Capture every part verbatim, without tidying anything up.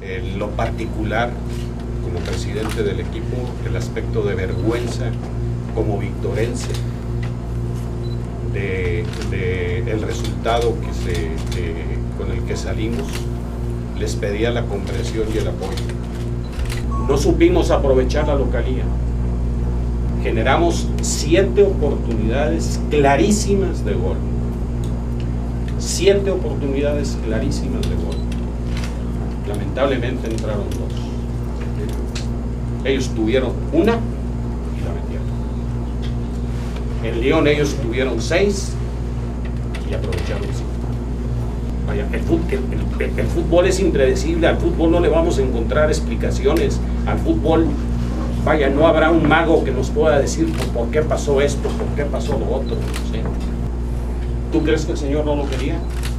En lo particular, como presidente del equipo, el aspecto de vergüenza como victorense de, de el resultado que se, de, con el que salimos. Les pedía la comprensión y el apoyo. No supimos aprovechar la localía. Generamos siete oportunidades clarísimas de gol. Siete oportunidades clarísimas de gol. Lamentablemente entraron dos. Ellos tuvieron una y la metieron. En León ellos tuvieron seis y aprovecharon cinco. Vaya, el fútbol, el, el, el fútbol es impredecible. Al fútbol no le vamos a encontrar explicaciones. Al fútbol, vaya, no habrá un mago que nos pueda decir por qué pasó esto, por qué pasó lo otro. ¿Sí? ¿Tú crees que el Señor no lo quería?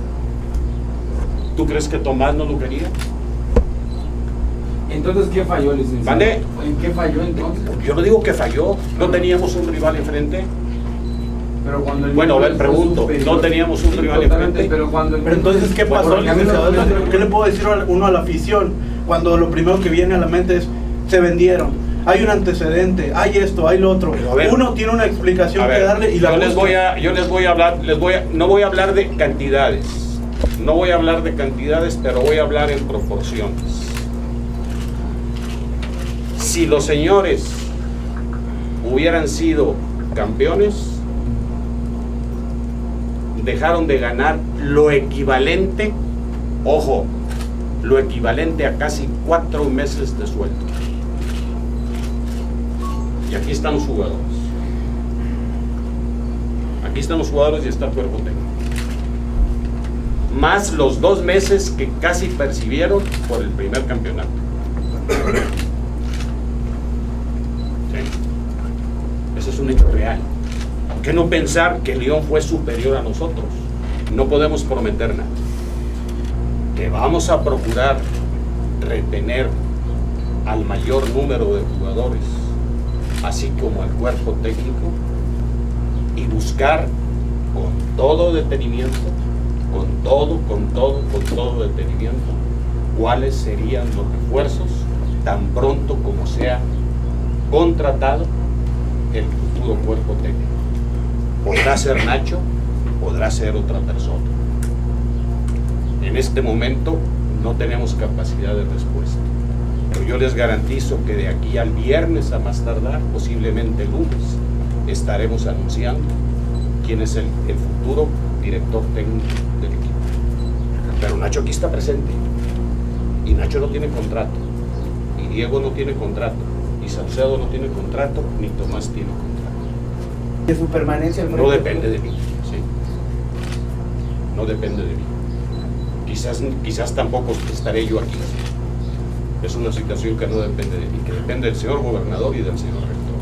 ¿Tú crees que Tomás no lo quería? Entonces, ¿qué falló, licenciado? ¿Vale? ¿En qué falló entonces? Yo no digo que falló, no teníamos un rival enfrente. Pero cuando el bueno, a ver, pregunto, ¿no teníamos un rival enfrente? Pero, cuando el pero entonces, ¿qué pasó, licenciado? ¿Qué le puedo decir uno a la afición cuando lo primero que viene a la mente es se vendieron? Hay un antecedente, hay esto, hay lo otro. Ver, uno tiene una explicación ver, que darle y la yo les voy a, yo les voy a hablar, les voy a, no voy a hablar de cantidades, no voy a hablar de cantidades, pero voy a hablar en proporciones. Si los señores hubieran sido campeones, dejaron de ganar lo equivalente, ojo, lo equivalente a casi cuatro meses de sueldo. Y aquí están los jugadores. Aquí están los jugadores y está el cuerpo técnico. Más los dos meses que casi percibieron por el primer campeonato. Eso es un hecho real. ¿Por qué no pensar que León fue superior a nosotros? No podemos prometer nada. Que vamos a procurar retener al mayor número de jugadores, así como al cuerpo técnico, y buscar con todo detenimiento, con todo, con todo, con todo detenimiento, cuáles serían los refuerzos tan pronto como sea contratado el futuro cuerpo técnico. Podrá ser Nacho, podrá ser otra persona. En este momento no tenemos capacidad de respuesta, pero yo les garantizo que de aquí al viernes a más tardar, posiblemente el lunes, estaremos anunciando quién es el, el futuro director técnico del equipo. Pero Nacho aquí está presente, y Nacho no tiene contrato, y Diego no tiene contrato, y Saucedo no tiene contrato, ni Tomás tiene contrato. ¿De su permanencia al frente? No depende de mí, ¿sí? No depende de mí. Quizás, quizás tampoco estaré yo aquí. Es una situación que no depende de mí, que depende del señor gobernador y del señor rector.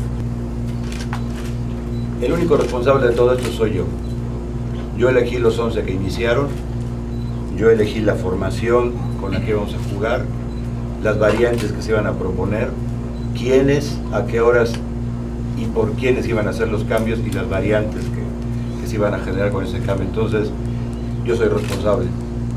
El único responsable de todo esto soy yo. Yo elegí los once que iniciaron, yo elegí la formación con la que íbamos a jugar, las variantes que se iban a proponer, quiénes, a qué horas y por quiénes iban a hacer los cambios y las variantes que, que se iban a generar con ese cambio. Entonces, yo soy responsable.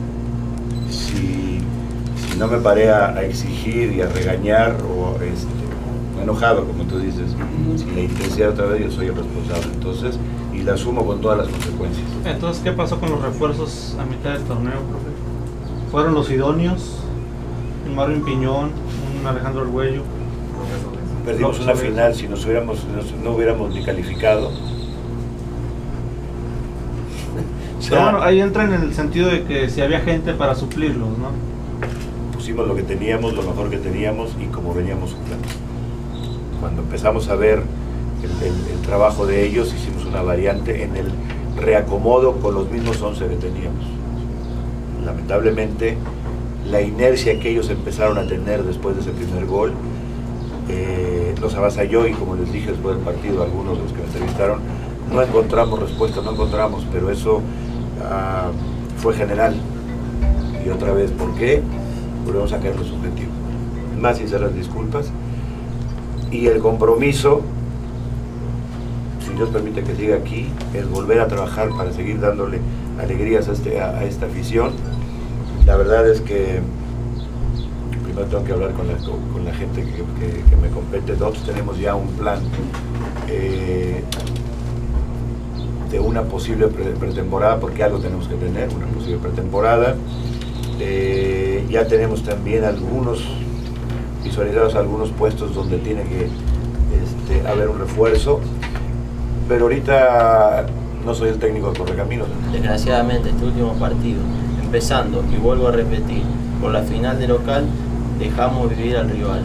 Si, si no me paré a, a exigir y a regañar o este, enojado, como tú dices, sin la intensidad otra vez, yo soy el responsable. Entonces, y la asumo con todas las consecuencias. Entonces, ¿qué pasó con los refuerzos a mitad del torneo, profe? ¿Fueron los idóneos? Un Marvin Piñón, un Alejandro Arguello. Perdimos una final, si nos hubiéramos, nos, no hubiéramos ni calificado. O sea, pero bueno, ahí entra en el sentido de que si había gente para suplirlos, ¿no? Pusimos lo que teníamos, lo mejor que teníamos y como veníamos jugando. Cuando empezamos a ver el, el, el trabajo de ellos, hicimos una variante en el reacomodo con los mismos once que teníamos. Lamentablemente, la inercia que ellos empezaron a tener después de ese primer gol, eh, los avasalló, y como les dije después del partido a algunos de los que me entrevistaron, no encontramos respuesta, no encontramos, pero eso uh, fue general. Y otra vez, ¿por qué? Volvemos a caer en lo subjetivo. Más sinceras disculpas. Y el compromiso, si Dios permite que siga aquí, es volver a trabajar para seguir dándole alegrías a, este, a, a esta afición. La verdad es que no tengo que hablar con la, con la gente que, que, que me compete. Nosotros tenemos ya un plan eh, de una posible pre pretemporada, porque algo tenemos que tener, una posible pretemporada. Eh, ya tenemos también algunos visualizados algunos puestos donde tiene que este, haber un refuerzo, pero ahorita no soy el técnico de Correcaminos. Desgraciadamente este último partido, empezando, y vuelvo a repetir, por la final de local, dejamos vivir al rival.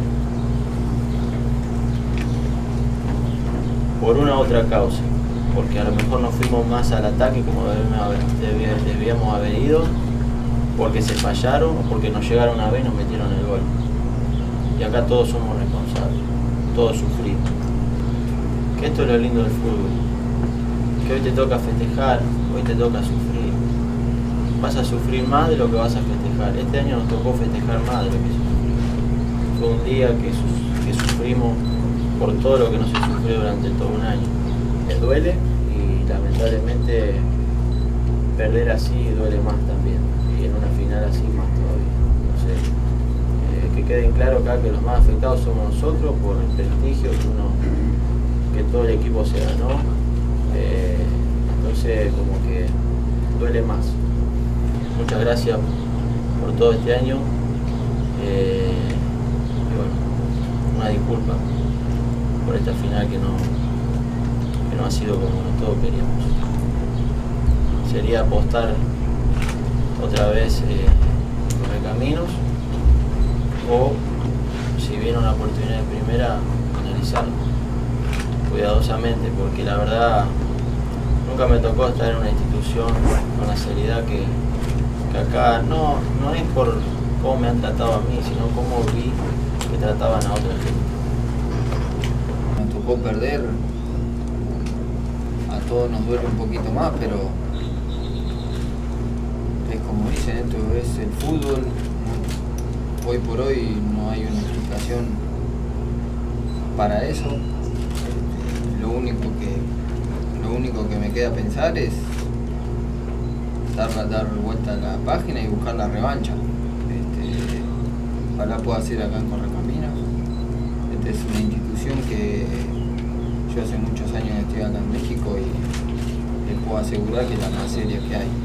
Por una u otra causa, porque a lo mejor nos fuimos más al ataque como debíamos haber ido, porque se fallaron o porque nos llegaron a ver y nos metieron el gol. Y acá todos somos responsables, todos sufrimos. Que esto es lo lindo del fútbol, que hoy te toca festejar, hoy te toca sufrir. Vas a sufrir más de lo que vas a festejar. Este año nos tocó festejar más de lo que sufrimos. Fue un día que, su que sufrimos por todo lo que no se sufrió durante todo un año. Me duele y lamentablemente perder así duele más también. Y en una final así más todavía. Entonces, eh, que quede claro acá que los más afectados somos nosotros por el prestigio que, uno, que todo el equipo se ganó. Eh, entonces como que duele más. Muchas gracias por todo este año. Eh, y bueno, una disculpa por esta final que no, que no ha sido como todos queríamos. Sería apostar otra vez eh, los caminos, o si viene una oportunidad de primera, analizarlo cuidadosamente, porque la verdad nunca me tocó estar en una institución con la seriedad que, que acá no, no es por cómo me han tratado a mí, sino cómo vi que trataban a otra gente. Nos tocó perder, a todos nos duele un poquito más, pero es como dicen, esto es el fútbol. Hoy por hoy no hay una explicación para eso. Lo único que, lo único que me queda pensar es dar, dar vuelta a la página y buscar la revancha. Este, ojalá pueda hacer acá en Correcaminos. Esta es una institución que yo hace muchos años estoy acá en México y les puedo asegurar que es la más seria que hay.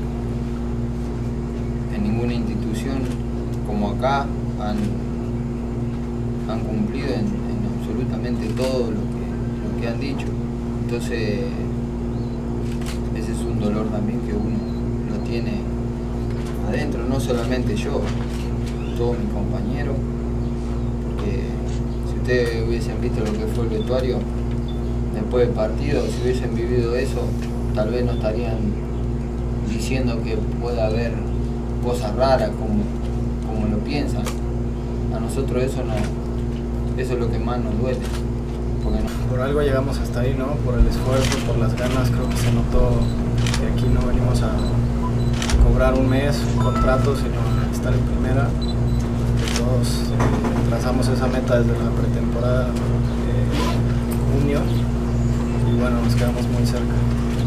En ninguna institución como acá han, han cumplido en, en absolutamente todo lo que, lo que han dicho. Entonces ese es un dolor también que uno lo tiene adentro, no solamente yo, todos mis compañeros, porque si ustedes hubiesen visto lo que fue el vestuario después del partido, si hubiesen vivido eso, tal vez no estarían diciendo que pueda haber cosas raras como, como lo piensan. A nosotros eso no, eso es lo que más nos duele. Porque no... Por algo llegamos hasta ahí, ¿no? Por el esfuerzo, por las ganas, creo que se notó que aquí no venimos a cobrar un mes, un contrato, sino a estar en primera. Que todos eh, trazamos esa meta desde la pretemporada de junio y bueno, nos quedamos muy cerca.